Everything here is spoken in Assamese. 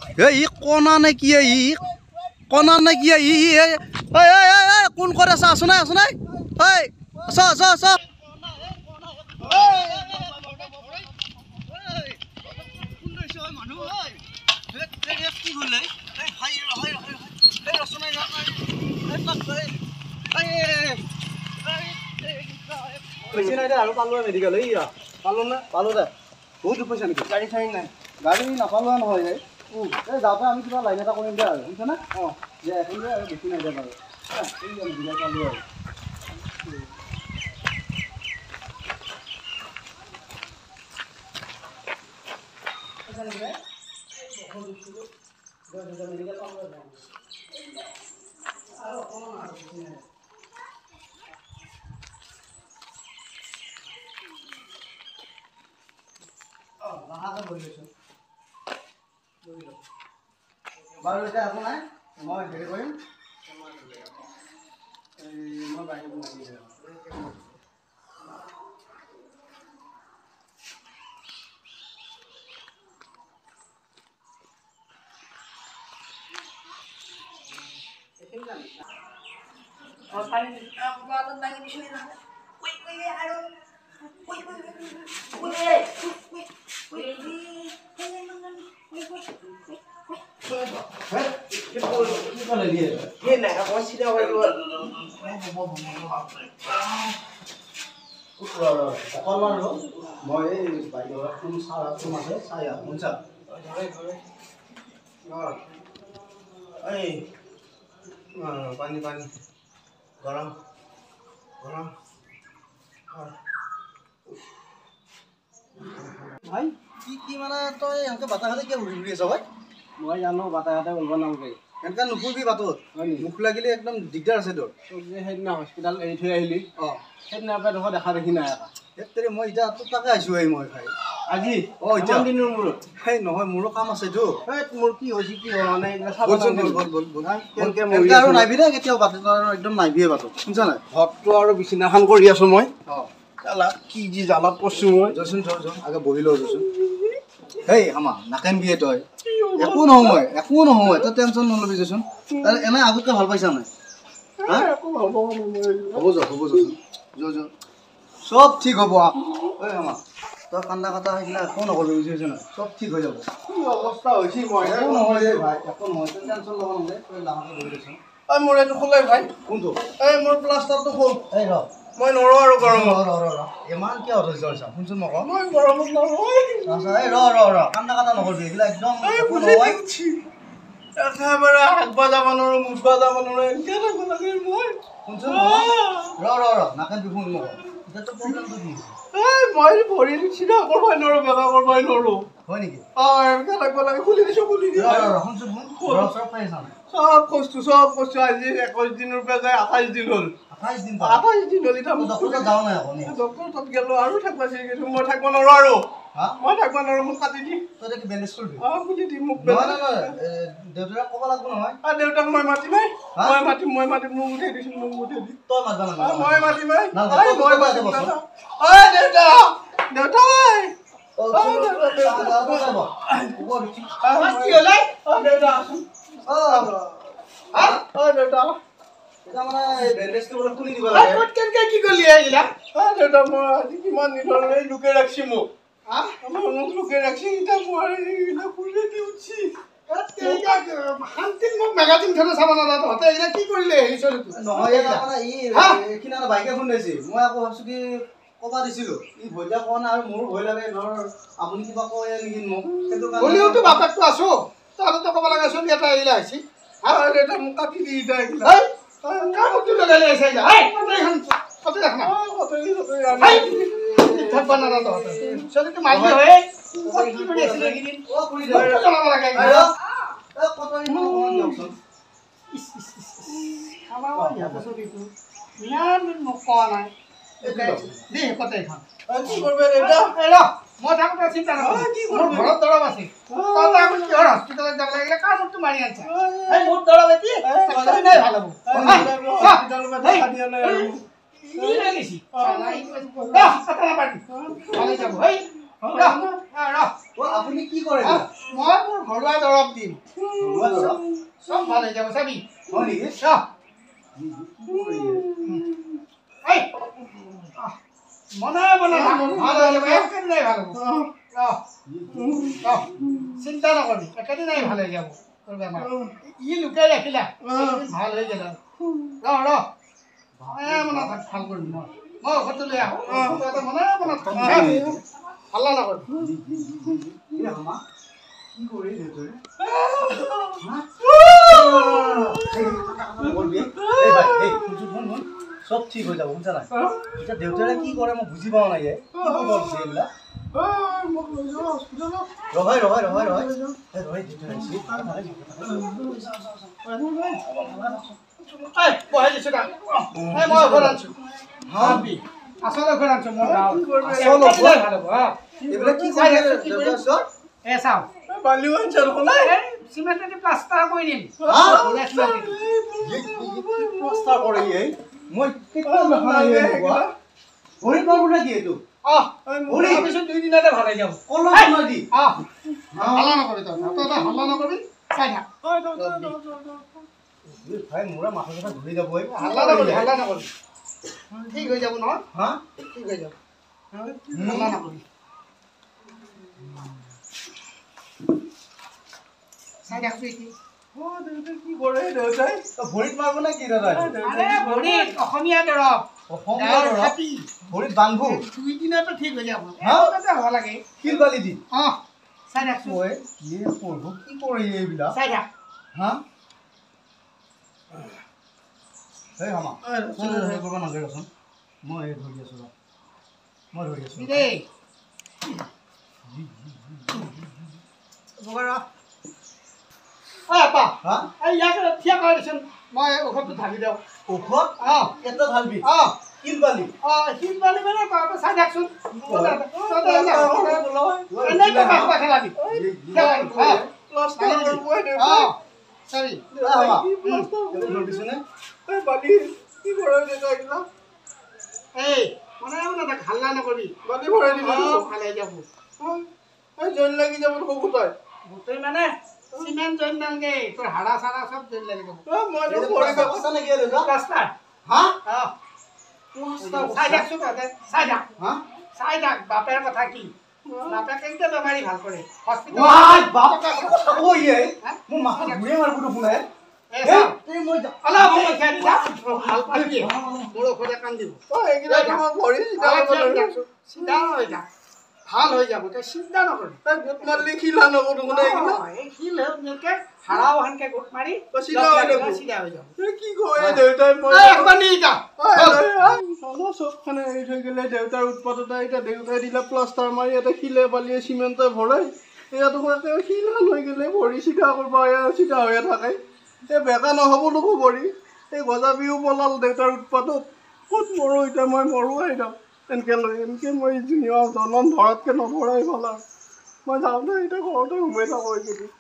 ই কণা নে কি ই কণা নে কি ই কোন কৰে আছো নাই আৰু পালো মেডিকেল পালো দে বহুত পইচা নেকি গাড়ী চাড়ী নাই গাড়ী নাপালোৱা নহয় যাওঁতে আমি কিবা লাইন এটা কৰিম দে আৰু বুজিছানে যে এখন আৰু বেছি নাই দে বাৰু পালো আৰু বাৰু এতিয়া একো নাই মই হেৰি কৰিম মই বাহিৰত মই এই বাইকৰ আছে চাই শুনছা পানী পানী গৰম গৰম ভাই কি মানে তই এনেকৈ বাটাঘাটে কিয় ঘূৰি আছ ভাই মই জানো বাটাঘাটে ওলব নালাগে এনেকৈ নুফুৰিবি বাটত মুখ লাগিলে একদম দিগদাৰ আছে তোৰ যে সেইদিনা হস্পিটেল এৰি থৈ আহিলি সেইদিনাৰ পৰা দেখোন দেখা দেখি নাই এটা মই এতিয়া তোৰ তাকে আহিছোঁ মই ভাই আজি এতিয়া দিনৰ মূৰত সেই নহয় মোৰো কাম আছেতো মোৰ কি হৈছে কি হোৱা নাই আৰু নাইবি দে কেতিয়াও বাটত একদম নাইবিয়ে বাটত শুনিছা নাই ঘৰটো আৰু বিচনাখন কৰি আছোঁ মই কি যি জালত পৰছো মই যচোন আগে বহি লওঁ যচোন হেই হামা নাকান্দিয়ে তই একো নহয় তই টেনশ্যন নলবি যচোন এনে আগতকৈ ভাল পাইছা নাই হ'ব যচোন চব ঠিক হ'ব ঐ হামা তই কান্দা কাটা সেইবিলাক একো নকৰিবি বুজিছ নাই চব ঠিক হৈ যাব অৱস্থা হৈছে মই একো নহয় ভাই একো নহয় তই টেনশ্যন ল'ব নালাগে তই ডাঙৰকৈ বহি দেচোন মোৰ এইটো খোলাই ভাই কোনটো মোৰ প্লাষ্টাৰটো খোল মই নৰো আৰু গৰমত ইমান কিয় অধৈৰ্য হৈছা শুনচোন মোক মই গৰমত নৰো কান্দা কাটা নকৰিবি এইবিলাক একদম একেবাৰে হাগবা যাব নোৱাৰো মুচবা যাব নোৱাৰো এনেকৈ থাকিব লাগে মই শুনচোন নাকান্দি শুন মোক এতিয়াতো প্ৰব্লেমটো কি মই ভৰি চিধা কৰবাই নোৱাৰো বেকা কৰবাই নোৱাৰো হয় নেকি এনেকৈ থাকিব লাগে খুলি দিছোঁ শুনচোন চব বস্তু আজি 21 দিনৰ পৰা যায় 28 দিন হ'ল 28 দিন হ'ল এতিয়া ডক্টৰ যাওঁ নাই ডক্টৰ তাত গেলো আৰু থাকিব আছে কিন্তু মই থাকিব নোৱাৰো আৰু মই থাকিব নোৱাৰো মোক কাটি দি তই কি বেণ্ডেজ কৰিবি খুলি দি মোক দেউতাক ক'ব লাগিব নহয় দেউতাক মই মাতিম মই মাতিম মোক উঠাই দিছোঁ মোক উঠাই দি তই মাতিবা মই মাতিম দেউতা বেণ্ডেজটো খুলি দিব লাগে কি কৰিলি আহিলা দেউতা মই আজি কিমান দিনৰ লুকাই ৰাখছি মোক লুকাই ৰাখছি এতিয়া মই খুলি দি উঠছি শান্তিত মোক মেগাজিন খানে চাব নালা তহঁতে এইয়া কি কৰিলে নহয় এইখিনি বাইকে খুন্দাইছে মই আকৌ ভাবছোঁ কি ক'বা দিছিলোঁ ই ভয়তে কোৱা নাই আৰু মোৰো ভয় লাগে ধৰ আপুনি কিবা কয় নেকি মোক সেইটো হ'লেওতো বাপেকটো আছোঁ তহঁতে ক'ব লাগে চোন এটা আহিলে আহিছি দেউতা মোক কাটি দি কামটো লগাই আছে মই থাকোঁতে চিন্তা নকৰোঁ ঘৰত দৰৱ আছে কিহৰ হস্পিটেলত যাব লাগিলে কামটো মাৰি আনছা মোৰ দৰৱ এটি নাই ভাল হ'ব আপুনি কি কৰে মই মোৰ ঘৰুৱা দৰৱ দিম এই মনে মনে ভাল হৈ যাব একেদিনাই ভাল হ'ব চিন্তা নকৰিবি একেদিনাই ভাল হৈ যাব তোৰ বেমাৰ ই লুকাই ৰাখিলা ভাল হৈ গেল ৰ মনে ভাল কৰিম মই ঔষধটো লৈ আহোঁ মনে মনে হাল্লা নকৰিবি কি কৰিলি তই চব ঠিক হৈ যাব বুজা নাই এতিয়া দেউতাৰে কি কৰে মই বুজি পোৱা নাই এইবিলাক ৰহাই আচল ঘৰ আনছো মোৰ এইবিলাক কি চাই চাওঁ বালিও আনছে চিমেণ্টেদি প্লাষ্টাৰ কৰি দিম প্লাষ্টাৰ কৰে মই ভৰিত পাব নেকি এইটো দুই দিনতে ভাল হৈ যাব হাল্লা নকৰিবি তই হাল্লা নকৰিবি চাই থাক ভাই মোৰে মাথা চাথা ধৰি যাব হাল্লা নকৰিবি ঠিক হৈ যাব নহয় ঠিক হৈ যাব হাল্লা নকৰিবি চাই থাকবি কি কৰে দেউতাই ভৰিত মাৰিব নে কি দাদা ভৰিত অসমীয়া দৰৱ ভৰিত বান্ধো দুই দিনতো ঠিক হৈ যাব হ'ব লাগে শিল বালি দি চাই থাকছো কি পঢ়ব কি কৰে এইবিলাক চাই থাক এই হামা কৰিব নালাগে ৰচোন মই ধৰি আছো দেই আপা ইয়াকে থিয়া কৰি দিচোন মই ঔষধটো ঢালি দিওঁ ঔষধ এটা ঢালবি শিল বালি মানে চাই থাকচোন হাল্লা নকৰিবি বালি ভৰাই দিবি ভাল হৈ যাব জইন লাগি যাব গোটেই মানে চিমেণ্ট জইন নালগে তোৰ হাড়া চাড়া চব জইন লাগি যাব চাই থাক বাপেৰ কথা কি বাপে কেনেকে বেমাৰী ভাল কৰে ভাল হৈ যাব তই চিন্তা নকৰিবি তই গোট মাৰিলে শিলা নকৰো শিল হাড়াও সেনকে গোট মাৰি চিধা হৈ যাব কি কয় দেউতাই চবখানে এৰি থৈ গ'লে দেউতাৰ উৎপাদতা এতিয়া দেউতাই দিলে প্লাষ্টাৰ মাৰি ইয়াতে শিলে বালিয়ে চিমেণ্টে ভৰাই ইয়াতো শিলা লৈ গ'লে ভৰি চিধা কৰিব চিধা হৈয়ে থাকে এই বেকা নহ'বলৈকো ভৰি এই গজা বিহু পলাল দেউতাৰ উৎপাদত ক'ত মৰোঁ এতিয়া মই মৰোঁ আইতাম এনেকৈ লৈ এনেকৈ মই জনম ধৰাতকৈ নধৰাই ভাল আৰু মই যাওঁতে এতিয়া ঘৰতে সোমাই থাকোঁ এইকেইদিন